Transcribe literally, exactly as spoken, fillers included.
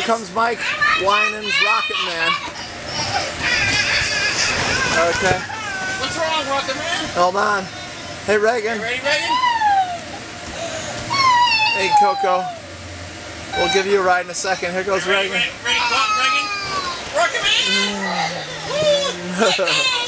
comes Mike Winans Rocket Man. Okay. What's wrong, Rocket Man? Hold on. Hey, Reagan. You ready, Reagan? Hey, Coco. We'll give you a ride in a second. Here goes Ready, Reagan. ready, ready, go, Reagan? Rocket Man!